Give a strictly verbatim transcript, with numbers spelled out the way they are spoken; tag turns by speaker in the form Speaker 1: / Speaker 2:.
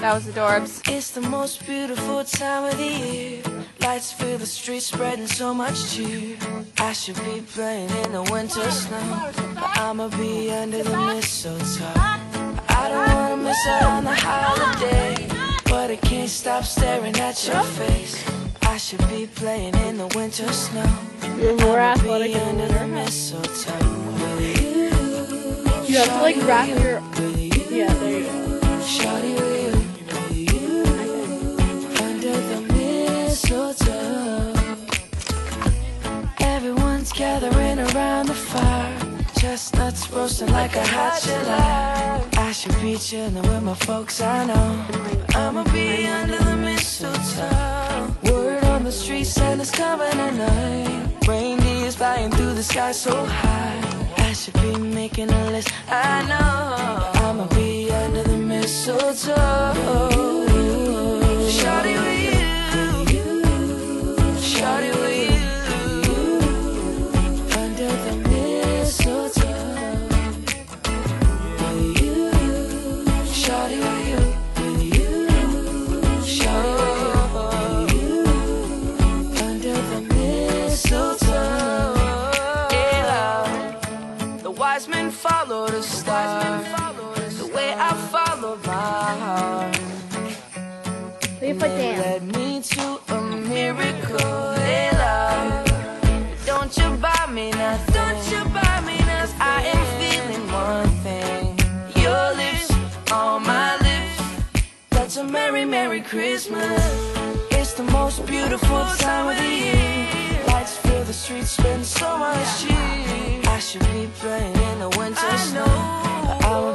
Speaker 1: That was adorbs.
Speaker 2: It's the most beautiful time of the year. Lights fill the streets, spreading so much cheer. I should be playing in the winter snow, but I'ma be under the mistletoe. I don't wanna miss out on the holiday, but I can't stop staring at your face. I should be playing in the winter snow.
Speaker 3: You're more athletic
Speaker 2: be
Speaker 3: than
Speaker 2: under the mistletoe.
Speaker 3: You have to like wrap your. Yeah, there you go.
Speaker 2: Shawty with you, under the mistletoe. Everyone's gathering around the fire, chestnuts roasting like a hot July. I should be chilling with my folks, I know. I'ma be under the mistletoe. Word on the street, Santa's coming tonight. Reindeer's flying through the sky so high. I should be making a list, I know. I'ma be under the mistletoe. Shawty with you, shawty with you, under the mistletoe. With you, shawty with you, shawty with you, under the mistletoe. Wise men follow the star, the way I follow my heart.
Speaker 3: Leave it down.
Speaker 2: Led me to a miracle, hey love. Don't you buy me nothing, don't you buy me nothing. I am feeling one thing, your lips on my lips. That's a merry, merry Christmas. It's the most beautiful time of the year. Lights fill the streets, spend so much cheer. I should be playing in the winter snow.